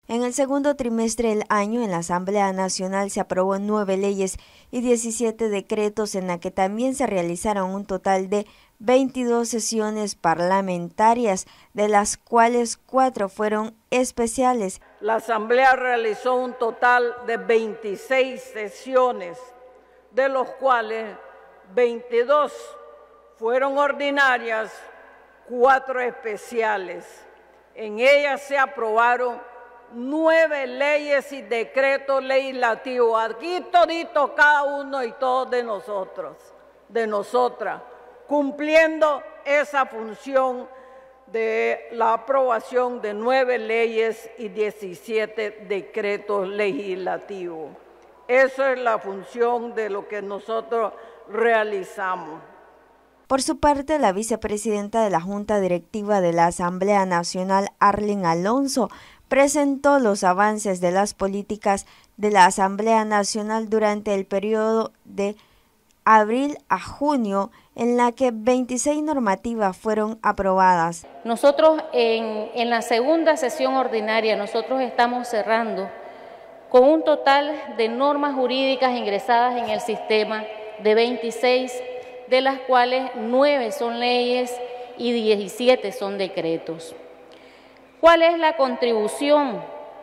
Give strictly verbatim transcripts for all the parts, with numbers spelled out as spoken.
En el segundo trimestre del año, en la Asamblea Nacional se aprobó nueve leyes y diecisiete decretos, en la que también se realizaron un total de veintidós sesiones parlamentarias, de las cuales cuatro fueron especiales. La Asamblea realizó un total de veintiséis sesiones, de los cuales veintidós fueron ordinarias, cuatro especiales. En ellas se aprobaron nueve leyes y decretos legislativos. Aquí todito, cada uno y todos de nosotros, de nosotras, cumpliendo esa función de la aprobación de nueve leyes y diecisiete decretos legislativos. Esa es la función de lo que nosotros realizamos. Por su parte, la vicepresidenta de la Junta Directiva de la Asamblea Nacional, Arlen Alonso, presentó los avances de las políticas de la Asamblea Nacional durante el periodo de abril a junio, en la que veintiséis normativas fueron aprobadas. Nosotros en, en la segunda sesión ordinaria, nosotros estamos cerrando con un total de normas jurídicas ingresadas en el sistema de veintiséis, de las cuales nueve son leyes y diecisiete son decretos. ¿Cuál es la contribución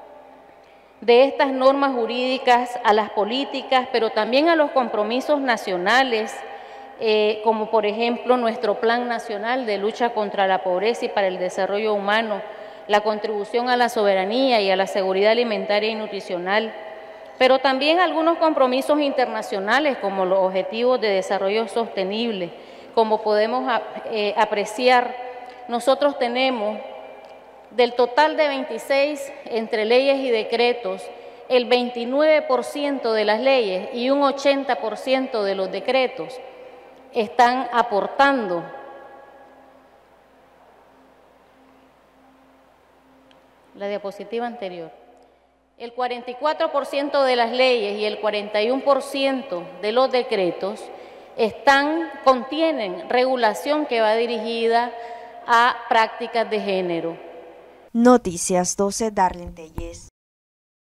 de estas normas jurídicas a las políticas, pero también a los compromisos nacionales, eh, como por ejemplo nuestro Plan Nacional de Lucha contra la Pobreza y para el Desarrollo Humano, la contribución a la soberanía y a la seguridad alimentaria y nutricional, pero también algunos compromisos internacionales como los Objetivos de Desarrollo Sostenible? Como podemos eh, apreciar, nosotros tenemos del total de veintiséis entre leyes y decretos, el veintinueve por ciento de las leyes y un ochenta por ciento de los decretos están aportando la diapositiva anterior. El cuarenta y cuatro por ciento de las leyes y el cuarenta y uno por ciento de los decretos están, contienen regulación que va dirigida a prácticas de género. Noticias doce, Darlene Tellez.